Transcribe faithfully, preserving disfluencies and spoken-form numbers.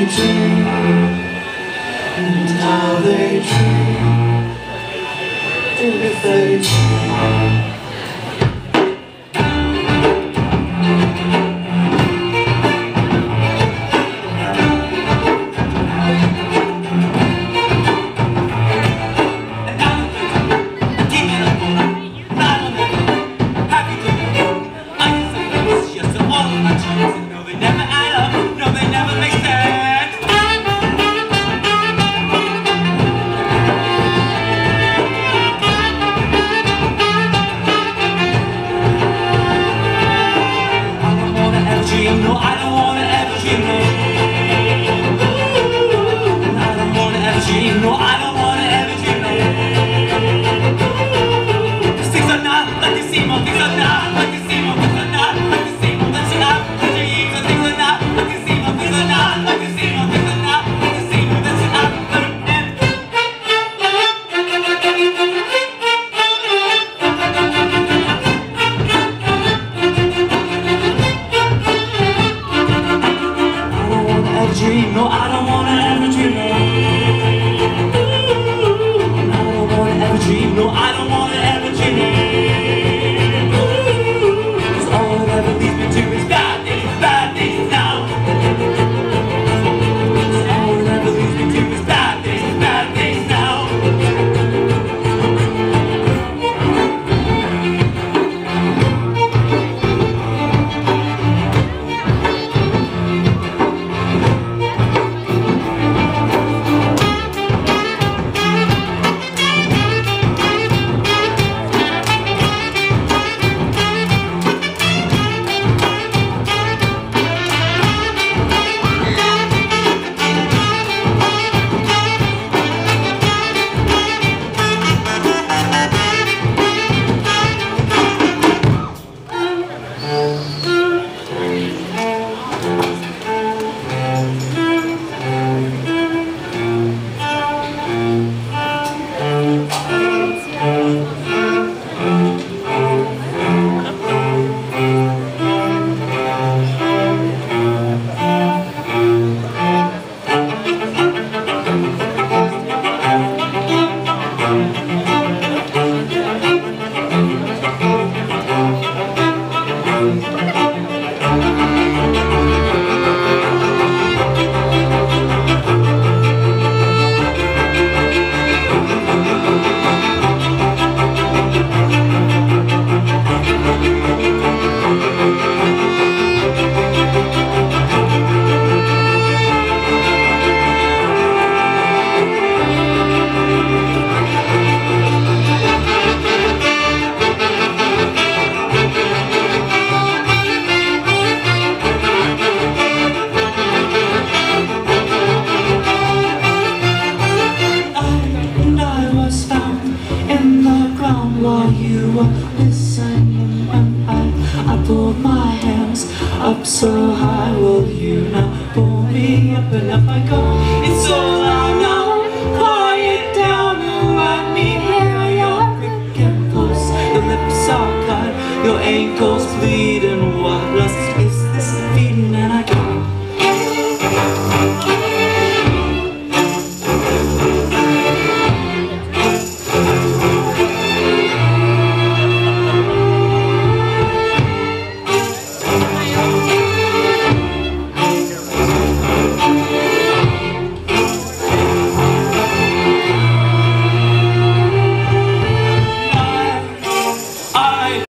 dream, and how they dream, if they dream. No, I don't wanna ever dream. I don't wanna ever dream. No, I don't wanna ever dream. Cause things are not like they seem. Oh, things are not like they seem. Oh, things are not like they seem. Oh, that's not like they seem. Oh, things are not like they seem. Oh, things are not like they seem. Oh, things are not like they seem. Oh, that's not like they seem. Dream. No, I don't wanna ever dream. I don't wanna ever dream. No, I don't wanna ever dream. Cause all it ever leads me to is bad things, bad things now. Cause all it ever leads me to is bad things, bad things now. While you were listening, when I, I pulled my hands up so high, will you now pull me up? And up I go, it's all